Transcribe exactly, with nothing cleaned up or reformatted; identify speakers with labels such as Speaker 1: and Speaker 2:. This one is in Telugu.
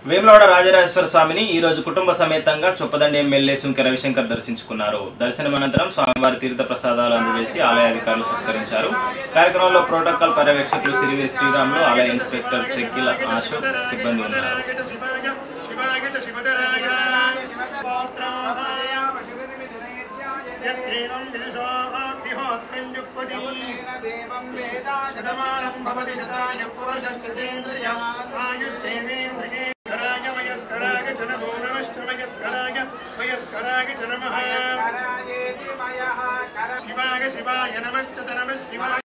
Speaker 1: వేములవాడ రాజరాజేశ్వర స్వామిని ఈ రోజు కుటుంబ సమేతంగా చొప్పదండి ఎమ్మెల్యే సుంకె రవిశంకర్ దర్శించుకున్నారు. దర్శనం అనంతరం స్వామివారి తీర్థ ప్రసాదాలు అందజేసి ఆలయ అధికారులు సత్కరించారు. కార్యక్రమంలో ప్రోటోకాల్ పర్యవేక్షకులు సిరివి శ్రీరాములు, ఆలయ ఇన్స్పెక్టర్ చెక్కిల అశోక్ సిబ్బంది ఉన్నారు.
Speaker 2: देवं वेदा शतमानं भवति शताय पुरुषस्य तेन्द्रियः आयुष्येवेन्द्रियः